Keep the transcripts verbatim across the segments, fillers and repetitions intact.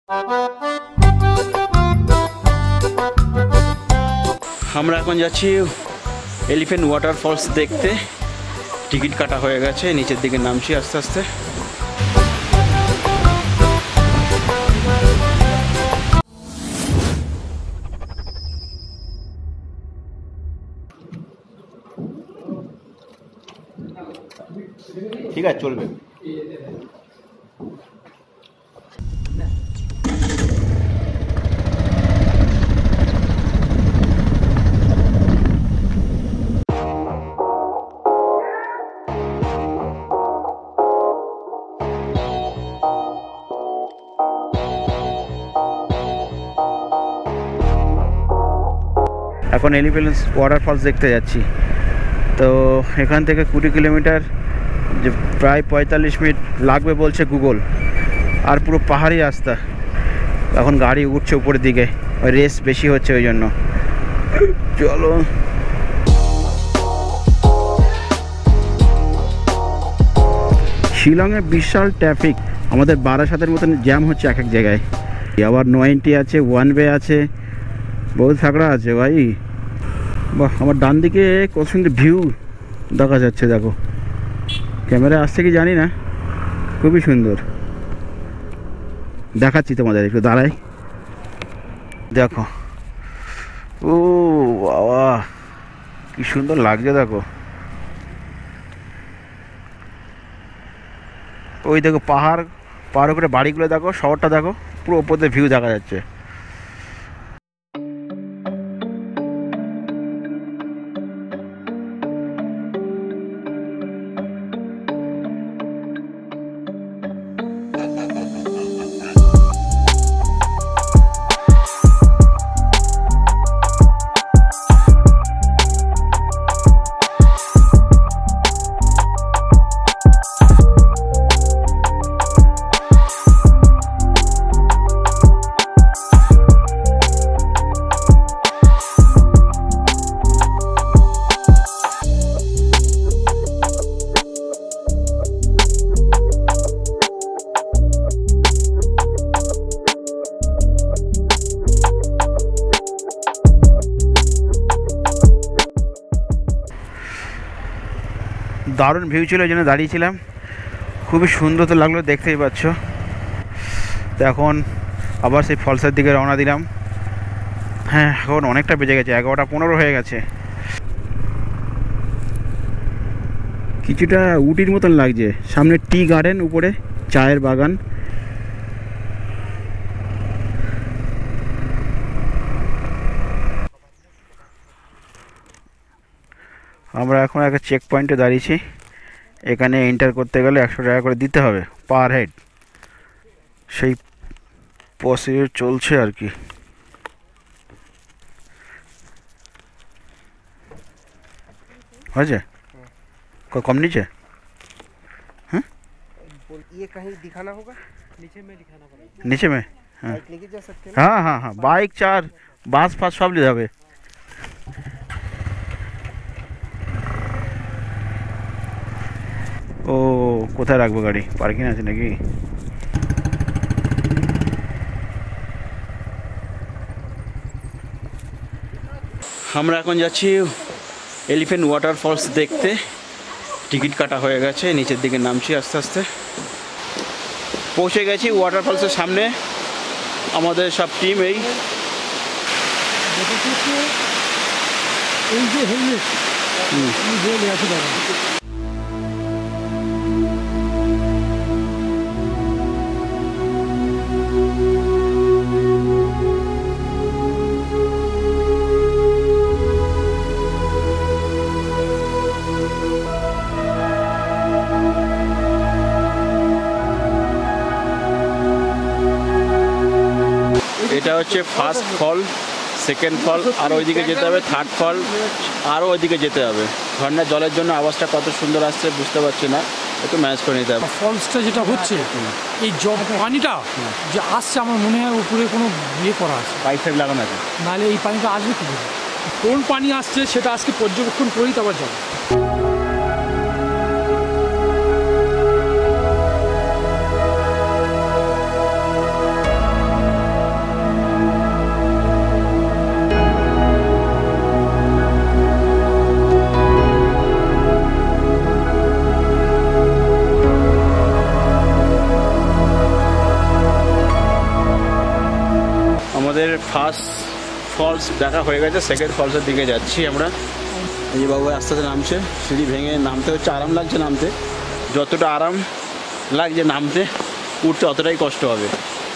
আমরা এখন যাচ্ছি এলিফ্যান্ট ওয়াটারফলস দেখতে। টিকিট কাটা হয়ে গেছে, নিচের দিকে নামছি আস্তে আস্তে। ঠিক আছে, চলবে। এখন এলিফ্যান্ট ওয়াটারফলস দেখতে যাচ্ছি। তো এখান থেকে কুড়ি কিলোমিটার, যে প্রায় পঁয়তাল্লিশ মিনিট লাগবে বলছে গুগল, আর পুরো পাহাড়ি রাস্তা। এখন গাড়ি উঠছে উপরের দিকে, ওই রেস বেশি হচ্ছে ওই জন্য। চলো। শিলংয়ে বিশাল ট্রাফিক, আমাদের বারাসাতের মতন জ্যাম হচ্ছে এক এক জায়গায়। আবার নয়েন্টি আছে, ওয়ান ওয়ে আছে, বহুত থাকড়া আছে ভাই। বাহ, আমার ডান দিকে কত সুন্দর ভিউ দেখা যাচ্ছে, দেখো। ক্যামেরা আসছে কি জানি না, খুবই সুন্দর দেখাচ্ছি তোমাদের, একটু দাঁড়াই। দেখো, ও বাবা কি সুন্দর লাগছে, দেখো। ওই দেখো পাহাড়, পাহাড়ের উপরে বাড়িগুলো দেখো, শহরটা দেখো, পুরো ওপর দিয়ে ভিউ দেখা যাচ্ছে। দারুণ ভিউ ছিল, ওই জন্য দাঁড়িয়েছিলাম। খুবই সুন্দর তো লাগলো, দেখতেই পাচ্ছ। তো এখন আবার সেই ফলসের দিকে রওনা দিলাম। হ্যাঁ, এখন অনেকটা বেজে গেছে, এগারোটা পনেরো হয়ে গেছে। কিছুটা উটির মতন লাগছে, সামনে টি গার্ডেন, উপরে চায়ের বাগান। আমরা এখন একটা চেক পয়েন্টে দাঁড়িয়েছি। এখানে এন্টার করতে গেলে একশো টাকা করে দিতে হবে পার হেড। সেই প্রসিডিউর চলছে আর কি। হয়েছে কম নিচে? हाँ ये कहीं दिखाना होगा, नीचे में दिखाना पड़ेगा। नीचे में हाँ लेके जा सकते हैं। हाँ हाँ हाँ बाइक चार बास फास सब ले जावे। ও কোথায় রাখবো গাড়ি? পার্কিং আছে নাকি? আমরা এখন যাচ্ছি এলিফ্যান্ট ওয়াটারফলস দেখতে। টিকিট কাটা হয়ে গেছে, নিচের দিকে নামছি আস্তে আস্তে। পৌঁছে গেছি ওয়াটারফলসের সামনে। আমাদের সব টিম এই এটা হচ্ছে ফার্স্ট ফল, সেকেন্ড ফল, আর ওইদিকে যেতে হবে থার্ড ফল, আরও ওইদিকে যেতে হবে। ঝর্ণার জলের জন্য আওয়াজটা কত সুন্দর আসছে বুঝতে পারছি না, একটু ম্যানেজ করে নিতে হবে। ফলসটা যেটা হচ্ছে এই জল পানিটা যে আসছে, আমার মনে হয় উপরে কোনো ইয়ে করা আছে, পাইপ ফাইপ লাগানো আছে, নাহলে এই পানিটা আসবে কী করে? কোন পানি আসছে সেটা আজকে পর্যবেক্ষণ করেই তারপর যাবে। আমাদের ফার্স্ট ফলস দেখা হয়ে গেছে, সেকেন্ড ফলসের দিকে যাচ্ছি আমরা। এই বাবু আস্তে আস্তে নামছে, সিঁড়ি ভেঙে নামতে হচ্ছে, আরাম লাগছে নামতে। যতটা আরাম লাগছে নামতে, উঠতে অতটাই কষ্ট হবে।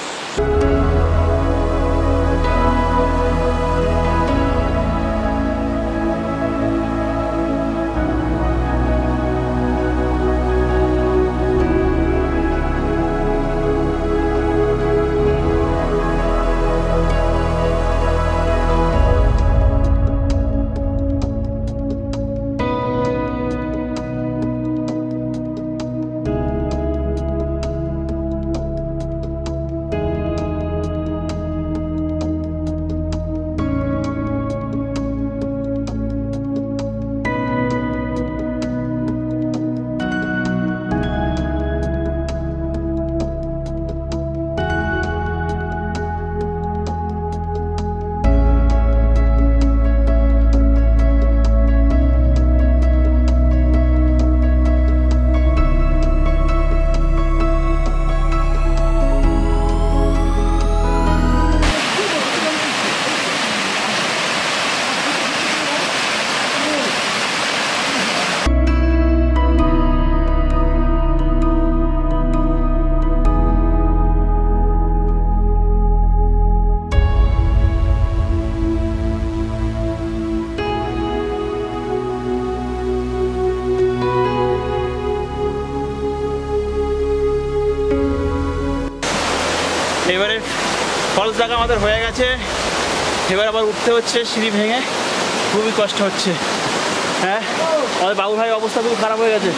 এবারে ফলস দেখা আমাদের হয়ে গেছে, এবার আবার উঠতে হচ্ছে সিঁড়ি ভেঙে, খুবই কষ্ট হচ্ছে। হ্যাঁ, আমাদের বাবু ভাই অবস্থা খুব খারাপ হয়ে গেছে।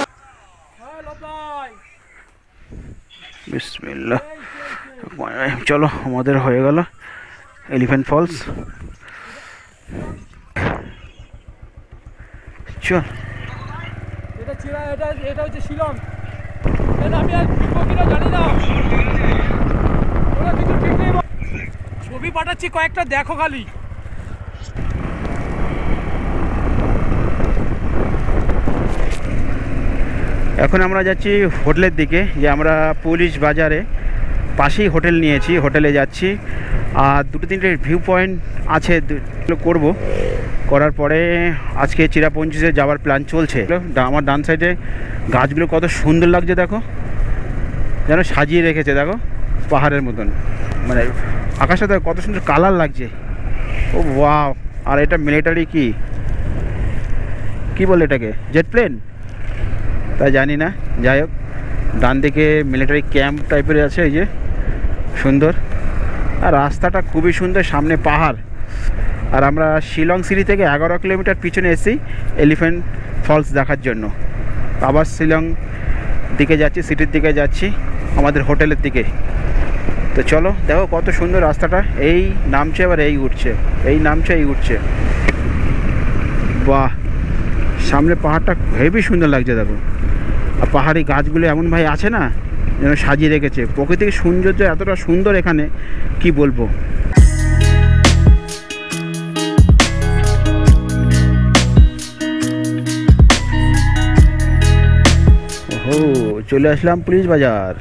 বিসমিল্লাহ, চলো আমাদের হয়ে গেল এলিফ্যান্ট ফলস। চল, এটা ছিল, এটা এটা হচ্ছে শিলং। এটা আমি আর কি কিনা জানি না, ওরা কিছু ঠিক নেই। ছবি পাঠাচ্ছি কয়েকটা, দেখো খালি। এখন আমরা যাচ্ছি হোটেলের দিকে, যে আমরা পুলিশ বাজারে পাশেই হোটেল নিয়েছি, হোটেলে যাচ্ছি। আর দুটো তিনটে ভিউ পয়েন্ট আছে, করব। করার পরে আজকে চিরাপুঞ্জিতে যাওয়ার প্ল্যান চলছে। আমার ডান সাইডে গাছগুলো কত সুন্দর লাগছে দেখো, যেন সাজিয়ে রেখেছে দেখো পাহাড়ের মতন, মানে আকাশে দেখো কত সুন্দর কালার লাগছে। ও ওয়াও! আর এটা মিলিটারি কি কি বলে এটাকে, জেট প্লেন তা জানি না, যাই হোক। ডান দিকে মিলিটারি ক্যাম্প টাইপের আছে, এই যে সুন্দর। আর রাস্তাটা খুবই সুন্দর, সামনে পাহাড়। আর আমরা শিলং সিটি থেকে এগারো কিলোমিটার পিছনে এসেছি এলিফ্যান্ট ফলস দেখার জন্য। আবার শিলং দিকে যাচ্ছি, সিটির দিকে যাচ্ছি, আমাদের হোটেলের দিকে। তো চলো দেখো কত সুন্দর রাস্তাটা, এই নামছে আবার এই উঠছে, এই নামছে এই উঠছে। বাহ, সামনে পাহাড়টা হেবি সুন্দর লাগছে দেখো। আর পাহাড়ি গাছগুলো এমন ভাই আছে না, যেন সাজিয়ে রেখেছে। প্রকৃতির সৌন্দর্য এতটা সুন্দর এখানে, কি বলবো। ও চলে আসলাম পুলিশ বাজার।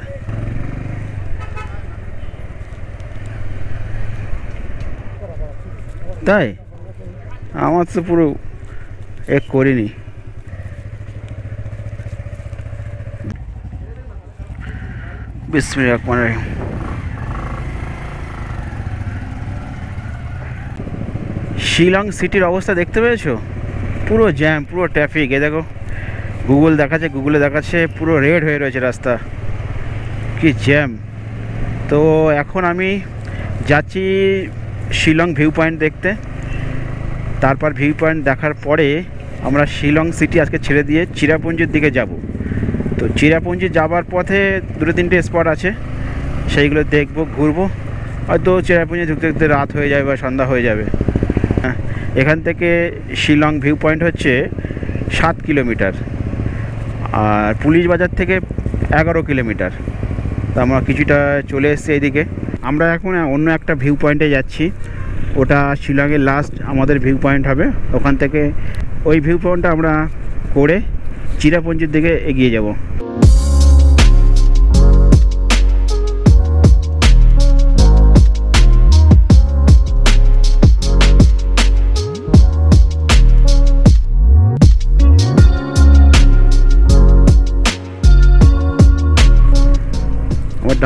তাই আমার তো পুরো এক করিনি। বিসমিল্লাহির রহমানির রহিম। শিলং সিটির অবস্থা দেখতে পেয়েছো? পুরো জ্যাম, পুরো ট্রাফিক। এ দেখো গুগল দেখাচ্ছে, গুগলে দেখাচ্ছে পুরো রেড হয়ে রয়েছে রাস্তা, কি জ্যাম। তো এখন আমি যাচ্ছি শিলং ভিউ পয়েন্ট দেখতে। তারপর ভিউ পয়েন্ট দেখার পরে আমরা শিলং সিটি আজকে ছেড়ে দিয়ে চিরাপুঞ্জির দিকে যাব। তো চিরাপুঞ্জি যাবার পথে দুটো তিনটে স্পট আছে, সেইগুলো দেখবো, ঘুরবো। হয়তো চিরাপুঞ্জি ঢুকতে ঢুকতে রাত হয়ে যাবে বা সন্ধ্যা হয়ে যাবে। হ্যাঁ, এখান থেকে শিলং ভিউ পয়েন্ট হচ্ছে সাত কিলোমিটার, আর পুলিশ বাজার থেকে এগারো কিলোমিটার। তো আমরা কিছুটা চলে এসেছি এইদিকে। আমরা এখন অন্য একটা ভিউ পয়েন্টে যাচ্ছি, ওটা শিলংয়ের লাস্ট আমাদের ভিউ পয়েন্ট হবে। ওখান থেকে ওই ভিউ পয়েন্টটা আমরা করে চিরাপুঞ্জির দিকে এগিয়ে যাব।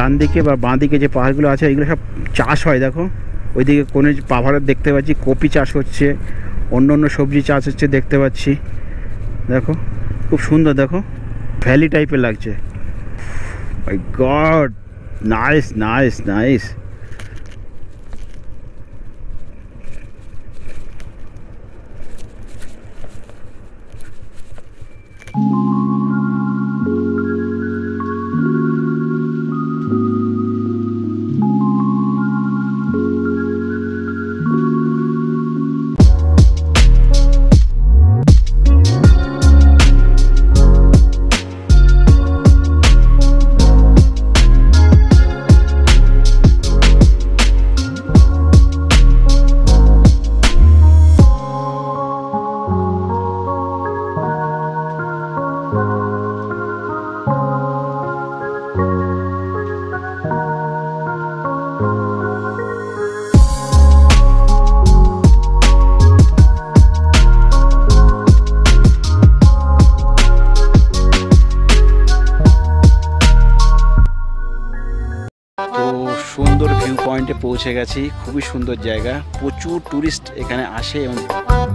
ডান দিকে বা বাঁ দিকে যে পাহাড়গুলো আছে এগুলো সব চাষ হয়। দেখো ওইদিকে কোনো পাহাড় দেখতে পাচ্ছি, কপি চাষ হচ্ছে, অন্য অন্য সবজি চাষ হচ্ছে দেখতে পাচ্ছি। দেখো খুব সুন্দর, দেখো ভ্যালি টাইপের লাগছে। My god, nice nice nice. সুন্দর ভিউ পয়েন্টে পৌঁছে গেছি। খুবই সুন্দর জায়গা, প্রচুর টুরিস্ট এখানে আসে এবং